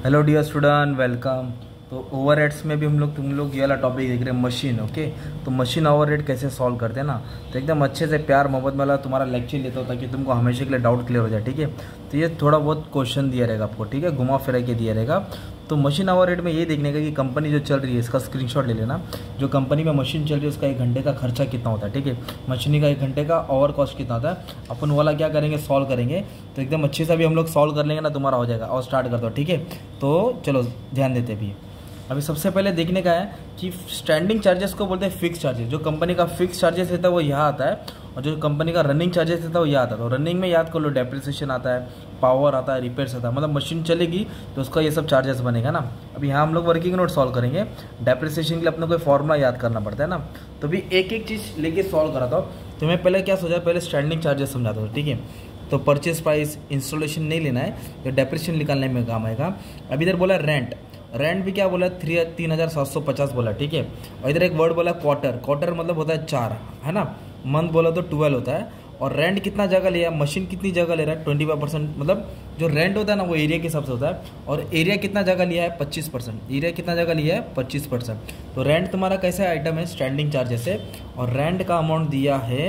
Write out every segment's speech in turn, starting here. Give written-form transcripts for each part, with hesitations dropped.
Hello dear student, welcome. तो overheads में भी तुम लोग ये वाला टॉपिक देख रहे हैं, मशीन। ओके, तो मशीन ओवरहेड कैसे सॉल्व करते हैं ना, तो एकदम अच्छे से प्यार मोहब्बत वाला तुम्हारा लेक्चर लेता हूँ ताकि तुमको हमेशा के लिए डाउट क्लियर हो जाए। ठीक है, तो ये थोड़ा बहुत क्वेश्चन दिया रहेगा आपको, ठीक है, घुमा फिरा के दिया रहेगा। तो मशीन ओवरहेड में ये देखने का कि कंपनी जो चल रही है इसका स्क्रीनशॉट ले लेना। जो कंपनी में मशीन चल रही है उसका 1 घंटे का खर्चा कितना होता है, ठीक है, मशीनी का 1 घंटे का ओवर कॉस्ट कितना होता है, अपन वाला क्या करेंगे, सॉल्व करेंगे। तो एकदम अच्छे से अभी हम लोग सॉल्व कर लेंगे ना, तुम्हारा हो जाएगा। और स्टार्ट कर दो, ठीक है। तो चलो ध्यान देते भी। अभी सबसे पहले देखने का है कि स्टैंडिंग चार्जेस को बोलते हैं फिक्स चार्जेस। जो कंपनी का फिक्स चार्जेस रहता है वो यहाँ आता है, और जो कंपनी का रनिंग चार्जेस रहता है वो यहाँ आता है। तो रनिंग में याद कर लो, डेप्रिसिएशन आता है, पावर आता है, रिपेयर्स आता है। मतलब मशीन चलेगी तो उसका ये सब चार्जेस बनेगा ना। अभी यहाँ हम लोग वर्किंग नोट सॉल्व करेंगे। डेप्रिसिएशन के लिए अपने को फॉर्मूला याद करना पड़ता है ना, तो भी एक एक चीज़ लेके सॉल्व कराता हूँ। तो मैं पहले क्या सोचा, पहले स्टैंडिंग चार्जेस समझाता हूँ, ठीक है। तो परचेज प्राइस, इंस्टॉलेशन नहीं लेना है, तो डेप्रिसिएशन निकालने में काम आएगा। अभी इधर बोला रेंट, रेंट भी क्या बोला, 3750 बोला, ठीक है। और इधर एक वर्ड बोला क्वार्टर, क्वार्टर मतलब होता है 4, है ना। मंथ बोला तो 12 होता है। और रेंट कितना जगह लिया, मशीन कितनी जगह ले रहा है, 25%। मतलब जो रेंट होता है ना वो एरिया के हिसाब से होता है। और एरिया कितना जगह लिया है, 25%। एरिया कितना जगह लिया है, 25%। तो रेंट तुम्हारा कैसा आइटम है, स्टैंडिंग चार्जेस है। और रेंट का अमाउंट दिया है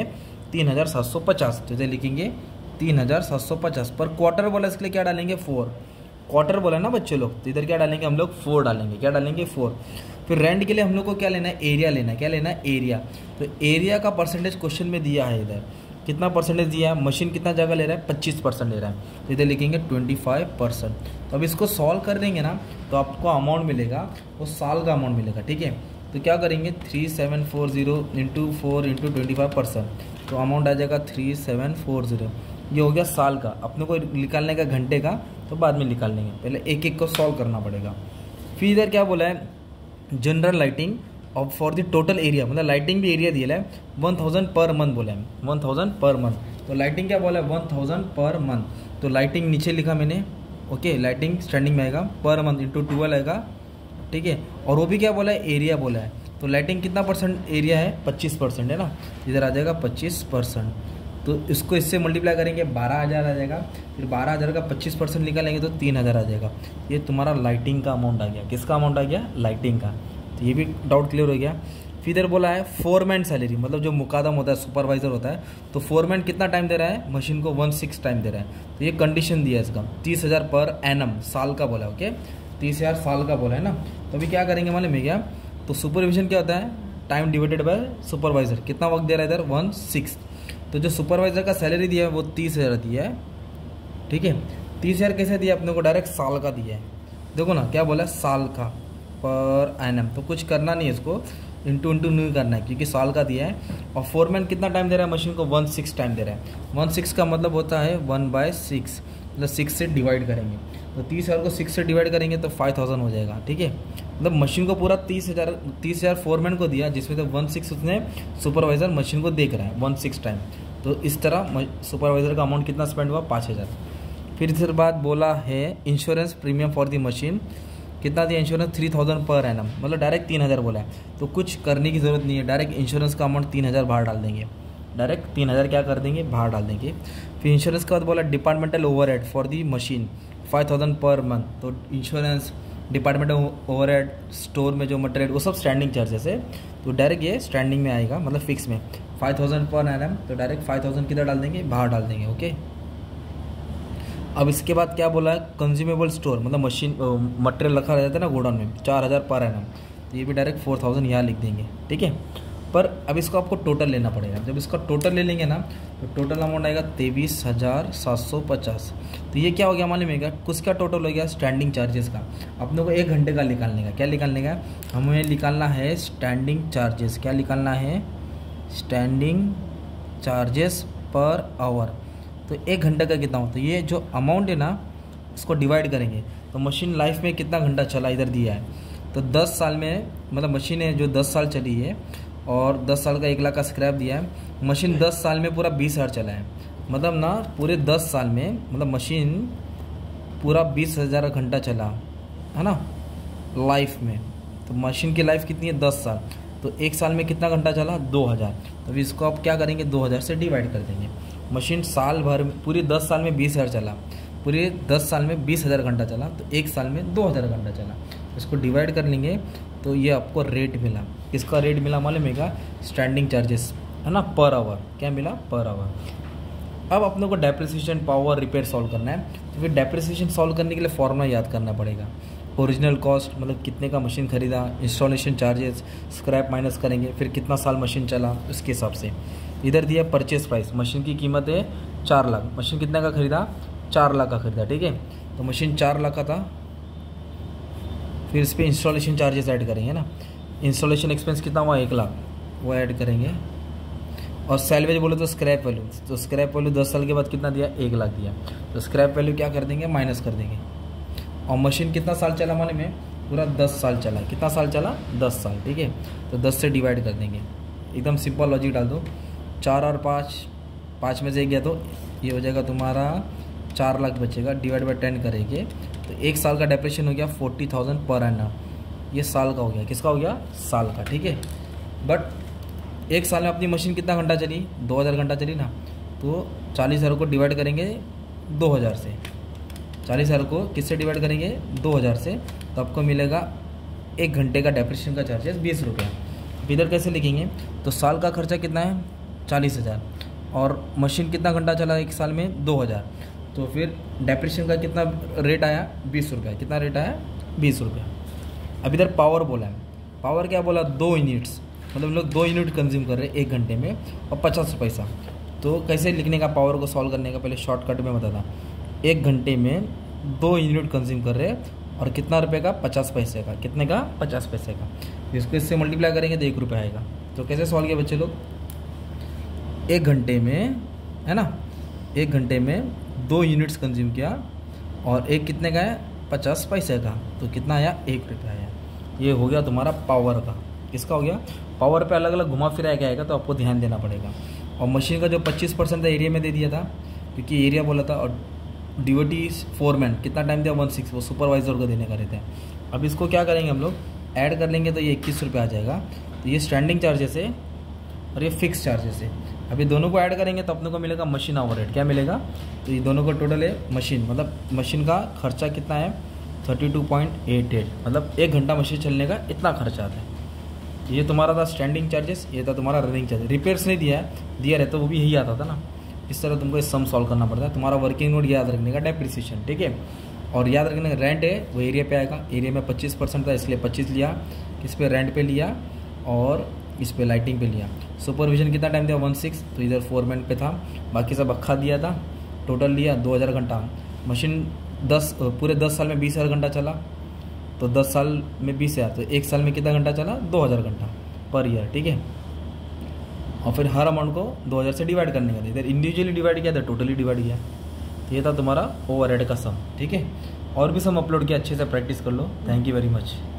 3750, तो इधर लिखेंगे 3750। पर क्वार्टर बोला, इसके लिए क्या डालेंगे, 4। क्वार्टर बोला ना बच्चे लोग, तो इधर क्या डालेंगे हम लोग, 4 डालेंगे। क्या डालेंगे, 4। फिर रेंट के लिए हम लोग को क्या लेना है, एरिया लेना है। क्या लेना है, एरिया। तो एरिया का परसेंटेज क्वेश्चन में दिया है, इधर कितना परसेंटेज दिया है, मशीन कितना जगह ले रहा है, 25% ले रहा है, तो इधर लिखेंगे 25%। तो अब इसको सॉल्व कर देंगे ना, तो आपको अमाउंट मिलेगा, वो साल का अमाउंट मिलेगा, ठीक है। तो क्या करेंगे, 3740 इंटू 4 इंटू 25%, तो अमाउंट आ जाएगा 3740। ये हो गया साल का। अपने को निकालने का घंटे का तो बाद में निकाल लेंगे, पहले एक एक को सॉल्व करना पड़ेगा। फिर इधर क्या बोला है, जनरल लाइटिंग और फॉर द टोटल एरिया, मतलब लाइटिंग भी एरिया दिया है, 1000 पर मंथ बोला है, 1000 पर मंथ। तो लाइटिंग क्या बोला है, 1000 पर मंथ। तो लाइटिंग नीचे लिखा मैंने, ओके। लाइटिंग स्टैंडिंग में आएगा, पर मंथ इंटू 12 आएगा, ठीक है। और वो भी क्या बोला है, एरिया बोला है। तो लाइटिंग कितना परसेंट एरिया है, 25% है ना, इधर आ जाएगा 25%। तो इसको इससे मल्टीप्लाई करेंगे, 12000 आ जाएगा। फिर 12000 का 25% निकालेंगे तो 3000 आ जाएगा। ये तुम्हारा लाइटिंग का अमाउंट आ गया। किसका अमाउंट आ गया, लाइटिंग का। तो ये भी डाउट क्लियर हो गया। फिर इधर बोला है फोरमैन सैलरी, मतलब जो मुकादम होता है, सुपरवाइजर होता है। तो फोरमैन कितना टाइम दे रहा है, मशीन को 16 टाइम दे रहा है। तो ये कंडीशन दिया है इसका, 30000 पर एनम, साल का बोला है, ओके। 30000 साल का बोला है ना। तो अभी क्या करेंगे मालूम है क्या, तो सुपरविजन क्या होता है, टाइम डिवाइडेड बाय सुपरवाइजर। कितना वक्त दे रहा है इधर, 1/6। तो जो सुपरवाइजर का सैलरी दिया है वो 30000 दिया है, ठीक है। 30000 कैसे दिया अपने को, डायरेक्ट साल का दिया है। देखो ना क्या बोला, साल का पर एनम। तो कुछ करना नहीं है, इसको इंटू नहीं करना है क्योंकि साल का दिया है। और फोरमैन कितना टाइम दे रहा है मशीन को, 16 टाइम दे रहा है। 16 का मतलब होता है 1/6, मतलब 6 से डिवाइड करेंगे। तो 30000 को 6 से डिवाइड करेंगे तो 5000 हो जाएगा, ठीक है। मतलब मशीन को पूरा 30000 फोरमैन को दिया, जिसमें तो 16 उसने सुपरवाइजर मशीन को देख रहा है 16 टाइम। तो इस तरह सुपरवाइजर का अमाउंट कितना स्पेंड हुआ, 5000। फिर इसके बाद बोला है insurance premium for the machine, कितना दिया इंश्योरेंस, 3000 पर एनम, मतलब डायरेक्ट 3000 बोला है। तो कुछ करने की ज़रूरत नहीं है, डायरेक्ट इंश्योरेंस का अमाउंट 3000 बाहर डाल देंगे। डायरेक्ट 3000 क्या कर देंगे, बाहर डाल देंगे। फिर इंश्योरेंस के बाद बोला departmental overhead for the machine, 5000 per month. तो इंश्योरेंस, डिपार्टमेंटल ओवरहेड, स्टोर में जो मटेरियल, वो सब स्टैंडिंग चार्जेस है। तो डायरेक्ट ये स्टैंडिंग में आएगा, मतलब फिक्स में 5000 पर एनम। तो डायरेक्ट 5000 किधर डाल देंगे, बाहर डाल देंगे, ओके। अब इसके बाद क्या बोला है, कंज्यूमेबल स्टोर, मतलब मशीन मटेरियल रखा रहता है ना गोडाउन में, 4000 पर एनम। तो ये भी डायरेक्ट 4000 यहाँ लिख देंगे, ठीक है। पर अब इसको आपको टोटल लेना पड़ेगा। जब इसका टोटल ले लेंगे ना, तो टोटल अमाउंट आएगा 23750। तो ये क्या हो गया मालूम है क्या, किसका टोटल हो गया, स्टैंडिंग चार्जेस का। अपने को 1 घंटे का निकालने का। क्या निकालने का, हमें निकालना है स्टैंडिंग चार्जेस। क्या निकालना है, स्टैंडिंग चार्जेस पर आवर। तो 1 घंटे का कितना होता है, ये जो अमाउंट है ना इसको डिवाइड करेंगे। तो मशीन लाइफ में कितना घंटा चला, इधर दिया है। तो 10 साल में, मतलब मशीन है जो 10 साल चली है, और 10 साल का 1 लाख का स्क्रैप दिया है। मशीन 10 साल में पूरा 20000 चला है, मतलब ना पूरे 10 साल में, मतलब मशीन पूरा 20000 घंटा चला है ना लाइफ में। तो मशीन की लाइफ कितनी है, 10 साल। तो 1 साल में कितना घंटा चला, 2000। तो अभी इसको आप क्या करेंगे, 2000 से डिवाइड कर देंगे। मशीन साल भर, पूरी 10 साल में 20000 चला, पूरे 10 साल में 20,000 घंटा चला, तो 1 साल में 2,000 घंटा चला। इसको डिवाइड कर लेंगे तो ये आपको रेट मिला। किसका रेट मिला मालूम है क्या? स्टैंडिंग चार्जेस, है ना, पर आवर। क्या मिला? Per hour. अब अपने को डेप्रिसिएशन, पावर, रिपेयर सॉल्व करना है। तो फिर डेप्रिसिएशन सॉल्व करने के लिए फॉर्मूला याद करना पड़ेगा। ओरिजिनल कॉस्ट मतलब कितने का मशीन खरीदा, इंस्टॉलेशन चार्जेस, स्क्रैप माइनस करेंगे, फिर कितना साल मशीन चला उसके हिसाब से। इधर दिया परचेस प्राइस, मशीन की कीमत है 4 लाख। मशीन कितने का खरीदा? 4 लाख का खरीदा, ठीक है। तो मशीन 4 लाख का था। फिर इस पर इंस्टॉलेशन चार्जेस ऐड करेंगे ना। इंस्टॉलेशन एक्सपेंस कितना हुआ? 1 लाख, वो ऐड करेंगे। और सैलवेज बोले तो स्क्रैप वैल्यू, तो स्क्रैप वैल्यू 10 साल के बाद कितना दिया? 1 लाख दिया। तो स्क्रैप वैल्यू क्या कर देंगे? माइनस कर देंगे। और मशीन कितना साल चला मालूम है? पूरा 10 साल चला। कितना साल चला? 10 साल, ठीक है। तो 10 से डिवाइड कर देंगे। एकदम सिंपल लॉजिक डाल दो। 4 और 5 में से 1 गया तो ये हो जाएगा तुम्हारा 4 लाख बचेगा। डिवाइड बाई 10 करेंगे तो 1 साल का डेप्रिसिएशन हो गया 40,000 पर एनम। ये साल का हो गया। किसका हो गया? साल का, ठीक है। बट 1 साल में अपनी मशीन कितना घंटा चली? 2,000 घंटा चली ना। तो 40,000 को डिवाइड करेंगे 2,000 से। 40,000 को किससे डिवाइड करेंगे? 2,000 से। तो आपको मिलेगा 1 घंटे का डेप्रिसिएशन का चार्जेस 20 रुपया। इधर कैसे लिखेंगे? तो साल का खर्चा कितना है? 40,000। और मशीन कितना घंटा चला 1 साल में? 2,000। तो फिर डेप्रिसिएशन का कितना रेट आया? 20 रुपया। कितना रेट आया? 20 रुपया। अब इधर पावर बोला है। पावर क्या बोला? 2 यूनिट्स, मतलब लोग 2 यूनिट कंज्यूम कर रहे हैं 1 घंटे में, और 50 पैसा। तो कैसे लिखने का पावर को सॉल्व करने का? पहले शॉर्टकट में बताता। 1 घंटे में 2 यूनिट कंज्यूम कर रहे हैं और कितना रुपये का? 50 पैसे का। कितने का? 50 पैसे का। इसको इससे मल्टीप्लाई करेंगे तो 1 रुपया आएगा। तो कैसे सॉल्व किया बच्चे लोग? 1 घंटे में, है ना, 1 घंटे में 2 यूनिट्स कंज्यूम किया और एक कितने का है? 50 पैसे का। तो कितना आया? 1 रुपया आया। ये हो गया तुम्हारा पावर का। किसका हो गया? पावर पे अलग अलग घुमा फिरा के आएगा, तो आपको ध्यान देना पड़ेगा। और मशीन का जो 25% था एरिया में दे दिया था, क्योंकि एरिया बोला था। और ड्यूटी फोरमैन कितना टाइम दिया? 16, वो सुपरवाइजर को देने का रहता है। अब इसको क्या करेंगे हम लोग? ऐड कर लेंगे तो ये 21 रुपये आ जाएगा। तो ये स्टैंडिंग चार्जेस है और ये फिक्स चार्जेस है। अभी दोनों को ऐड करेंगे तो अपने को मिलेगा मशीन ओवरहेड। क्या मिलेगा? तो ये दोनों का टोटल है मशीन, मतलब मशीन का खर्चा कितना है? 32.88, मतलब 1 घंटा मशीन चलने का इतना खर्चा आता है। ये तुम्हारा था स्टैंडिंग चार्जेस, ये था तुम्हारा रनिंग चार्जेस। रिपेयर्स नहीं दिया है, दिया रहता वो भी यही आता था ना। इस तरह तुमको इस सम सॉल्व करना पड़ता है। तुम्हारा वर्किंग नोट याद रखने का, डेप्रिसिएशन, ठीक है। और याद रखने का रेंट है वो एरिया पे आएगा। एरिया में 25% था इसलिए 25 लिया। किस पे? रेंट पे लिया। और इस पे लाइटिंग पे लिया। सुपरविजन कितना टाइम दिया? 16, तो इधर फोरमैन पे था। बाकी सब अक्खा दिया था। टोटल लिया 2,000 घंटा। मशीन पूरे 10 साल में 20,000 घंटा चला। तो 10 साल में 20,000, तो 1 साल में कितना घंटा चला? 2,000 घंटा पर ईयर, ठीक है। और फिर हर अमाउंट को 2,000 से डिवाइड करने का। इधर इंडिविजुअली डिवाइड किया, इधर टोटली डिवाइड किया। ये था तुम्हारा ओवरहेड का सम, ठीक है। और भी सम अपलोड किया, अच्छे से प्रैक्टिस कर लो। Thank you very much.